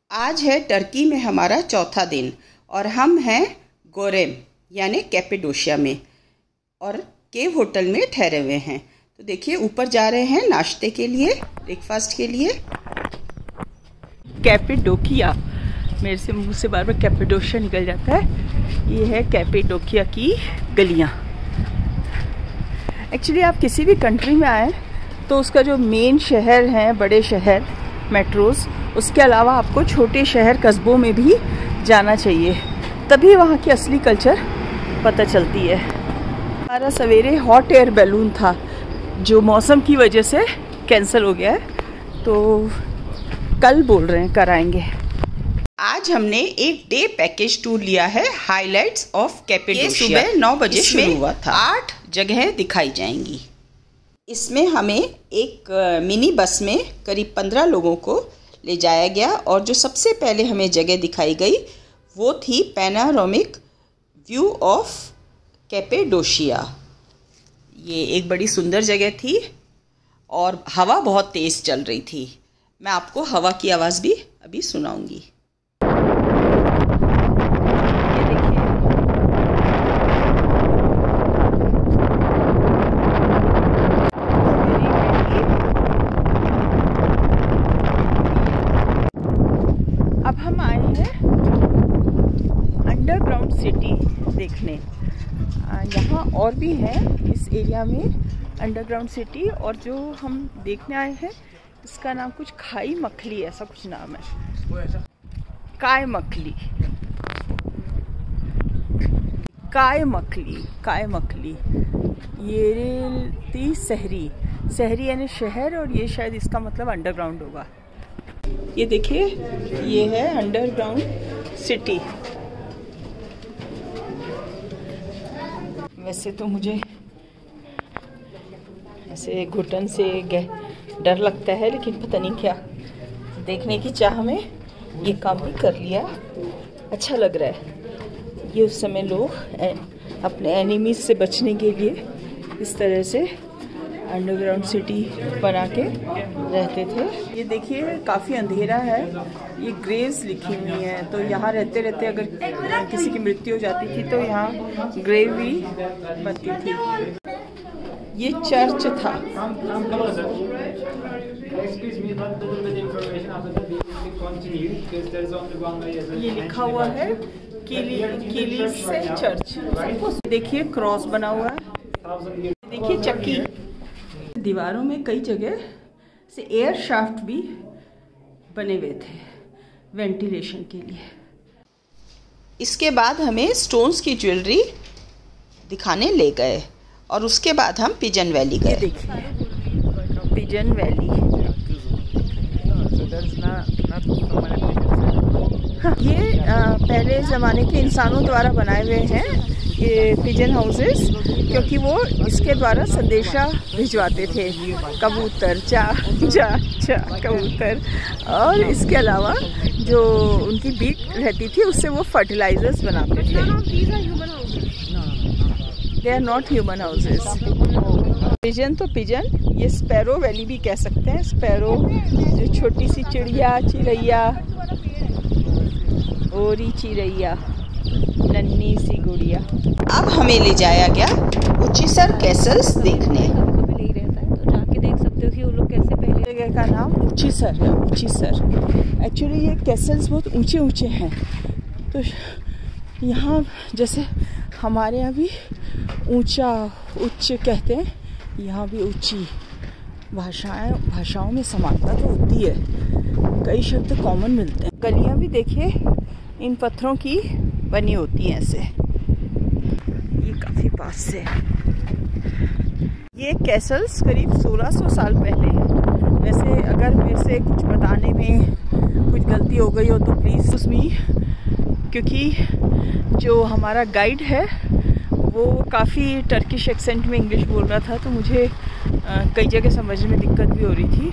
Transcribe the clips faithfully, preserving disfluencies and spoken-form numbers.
आज है टर्की में हमारा चौथा दिन और हम हैं गोरेम यानी कैपेडोशिया में और केव होटल में ठहरे हुए हैं। तो देखिए ऊपर जा रहे हैं नाश्ते के लिए, ब्रेकफास्ट के लिए। कैपेडोकिया, मेरे से मुंह से बार बार कैपेडोशिया निकल जाता है। ये है कैपेडोकिया की गलियाँ। एक्चुअली आप किसी भी कंट्री में आए तो उसका जो मेन शहर है, बड़े शहर, मेट्रोज़, उसके अलावा आपको छोटे शहर कस्बों में भी जाना चाहिए, तभी वहाँ की असली कल्चर पता चलती है। हमारा सवेरे हॉट एयर बैलून था जो मौसम की वजह से कैंसिल हो गया है, तो कल बोल रहे हैं कराएंगे। आज हमने एक डे पैकेज टूर लिया है हाइलाइट्स ऑफ कैपेडोशिया। सुबह नौ बजे शुरू हुआ था। आठ जगहें दिखाई जाएंगी। इसमें हमें एक मिनी बस में करीब पंद्रह लोगों को ले जाया गया और जो सबसे पहले हमें जगह दिखाई गई वो थी पैनारोमिक व्यू ऑफ कैपेडोशिया। ये एक बड़ी सुंदर जगह थी और हवा बहुत तेज़ चल रही थी। मैं आपको हवा की आवाज़ भी अभी सुनाऊंगी। अब हम आए हैं अंडरग्राउंड सिटी देखने। यहाँ और भी है इस एरिया में अंडरग्राउंड सिटी, और जो हम देखने आए हैं इसका नाम कुछ खाई मखली, ऐसा कुछ नाम है। काय मखली, काय मखली, काय मखली। ये थी शहरी, शहरी यानी शहर, और ये शायद इसका मतलब अंडरग्राउंड होगा। ये देखिए, ये है अंडरग्राउंड सिटी। वैसे तो मुझे ऐसे घुटन से डर लगता है, लेकिन पता नहीं क्या देखने की चाह में ये काम भी कर लिया। अच्छा लग रहा है। ये उस समय लोग अपने एनिमीज से बचने के लिए इस तरह से अंडरग्राउंड सिटी बना के रहते थे। ये देखिए काफ़ी अंधेरा है। ये ग्रेव्स लिखी हुई हैं, तो यहाँ रहते रहते अगर किसी की मृत्यु हो जाती थी तो यहाँ ग्रेव भी बनती थी। ये चर्च था। ये लिखा हुआ है किलीसे चर्च। देखिए क्रॉस बना हुआ है। देखिए चक्की। दीवारों में कई जगह से एयर शाफ्ट भी बने हुए थे वेंटिलेशन के लिए। इसके बाद हमें स्टोन्स की ज्वेलरी दिखाने ले गए और उसके बाद हम पिजन वैली गए। देखिए पिजन वैली। हाँ, ये आ, पहले ज़माने के इंसानों द्वारा बनाए हुए हैं ये पिजन हाउसेस, क्योंकि वो इसके द्वारा संदेशा भिजवाते थे। कबूतर, चा चा चा कबूतर, और इसके अलावा जो उनकी बीट रहती थी उससे वो फर्टिलाइजर्स बनाते थे। They are not human houses. Pigeon तो पिजन, ये स्पैरो वैली भी कह सकते हैं। स्पैरो जो छोटी सी चिड़िया, चिड़ैया, ओरी चिड़ैया, नन्ही सी गुड़िया। अब हमें ले जाया गया उच्चीसर कैसल्स देखने। ले रहता है तो जाके देख सकते हो कि वो लोग कैसे पहले। जगह का नाम उच्चीसर है। उच्चीसर एक्चुअली ये कैसल्स बहुत ऊंचे ऊंचे हैं। तो यहाँ जैसे हमारे यहाँ भी ऊंचा उच्च कहते हैं, यहाँ भी ऊंची भाषाएं भाषाओं में समानता तो होती है। कई शब्द कॉमन मिलते हैं। गलियाँ भी देखिए इन पत्थरों की बनी होती हैं ऐसे। ये काफ़ी पास से। ये कैसल्स करीब सोलह सौ साल पहले है। वैसे अगर मेरे से कुछ बताने में कुछ गलती हो गई हो तो प्लीज़ उसमें, क्योंकि जो हमारा गाइड है वो काफ़ी टर्किश एक्सेंट में इंग्लिश बोल रहा था, तो मुझे आ, कई जगह समझने में दिक्कत भी हो रही थी।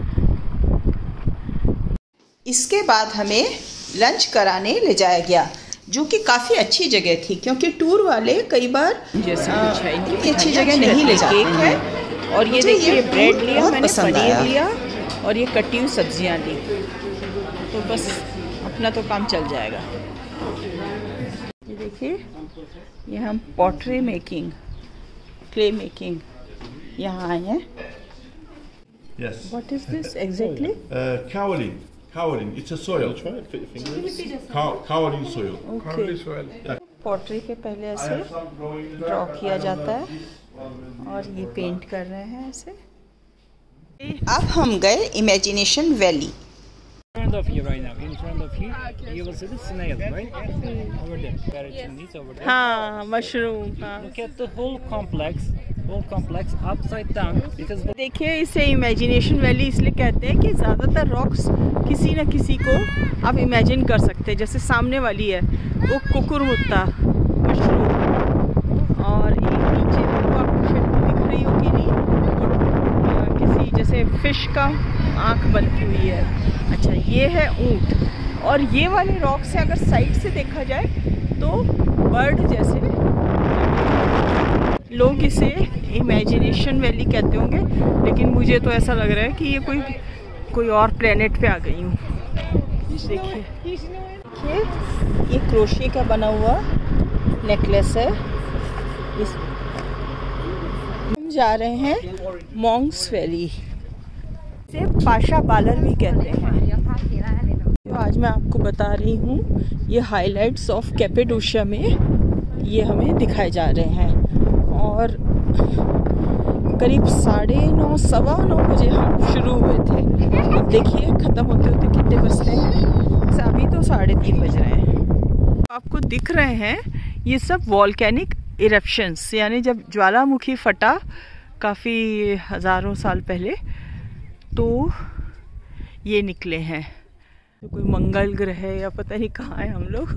इसके बाद हमें लंच कराने ले जाया गया, जो कि काफ़ी अच्छी जगह थी, क्योंकि टूर वाले कई बार इतनी अच्छी जगह नहीं ले जाते हैं। और ये देखिए ब्रेड लिया मैंने, पनीर लिया और ये कटी हुई सब्जियां ली। तो बस अपना तो काम चल जाएगा। ये देखिए, ये हम पॉटरी मेकिंग, क्ले मेकिंग यहाँ आए हैं। Yes. What is this exactly? Uh, kaolin. Kaolin. It's a soil. Try it. Put your fingers. Ka- kaolin soil. Okay. Pottery पे पहले ऐसे ड्रॉ किया जाता है और ये पेंट कर रहे हैं ऐसे। अब हम गए imagination valley. In front of you right now. In front of you, you will see the snail, right? Over there. Parachinis over there. हाँ, मशरूम। हाँ। Look at the whole complex, whole complex upside down because the देखिए, इसे imagination valley इसलिए कहते हैं कि ज़्यादातर rocks किसी न किसी को आप इमेजिन कर सकते हैं। जैसे सामने वाली है वो कुकुरमुत्ता मशरूम, और एक नीचे वो आपको शायद दिख रही होगी नहीं, वो किसी जैसे फिश का आँख बनती हुई है। अच्छा, ये है ऊँट, और ये वाले रॉक से अगर साइड से देखा जाए तो बर्ड जैसे। लोग इसे इमेजिनेशन वैली कहते होंगे, लेकिन मुझे तो ऐसा लग रहा है कि ये कोई कोई और प्लेनेट पे आ गई हूँ। देखिए देखिए, ये क्रोशे का बना हुआ नेकलेस है। इस हम जा रहे हैं मॉन्क्स वैली, इसे पाशा बालर भी कहते हैं। जो आज मैं आपको बता रही हूँ, ये हाइलाइट्स ऑफ कैपेडोशिया में ये हमें दिखाए जा रहे हैं। और करीब साढ़े नौ सवा नौ बजे हम शुरू हुए थे। अब देखिए ख़त्म होते होते कितने बजते हैं। अभी तो साढ़े तीन बज रहे हैं। आपको दिख रहे हैं ये सब वॉल्केनिक इरप्शंस, यानी जब ज्वालामुखी फटा काफ़ी हज़ारों साल पहले, तो ये निकले हैं। तो कोई मंगल ग्रह है या पता नहीं कहाँ है हम लोग।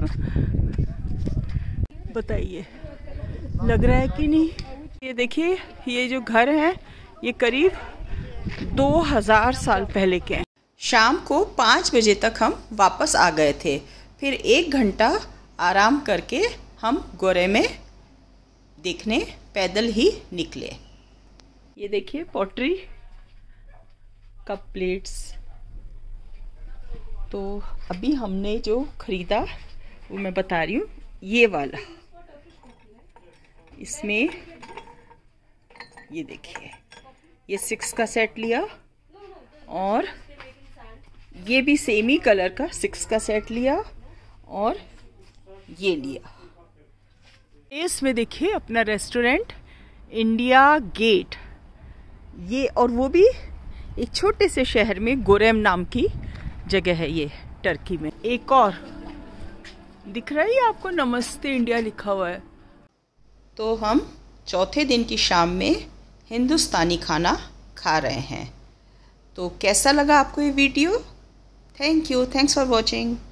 बताइए, लग रहा है कि नहीं? ये देखिए, ये जो घर है ये करीब दो हज़ार साल पहले के हैं। शाम को पाँच बजे तक हम वापस आ गए थे। फिर एक घंटा आराम करके हम गोरे में देखने पैदल ही निकले। ये देखिए, पॉटरी कप प्लेट्स। तो अभी हमने जो ख़रीदा वो मैं बता रही हूँ, ये वाला। इसमें ये देखिए, ये सिक्स का सेट लिया, और ये भी सेम ही कलर का सिक्स का सेट लिया, और ये लिया। इसमें देखिए अपना रेस्टोरेंट इंडिया गेट, ये, और वो भी एक छोटे से शहर में, गोरेम नाम की जगह है ये, टर्की में। एक और दिख रहा है आपको, नमस्ते इंडिया लिखा हुआ है। तो हम चौथे दिन की शाम में हिंदुस्तानी खाना खा रहे हैं। तो कैसा लगा आपको ये video? Thank you, thanks for watching.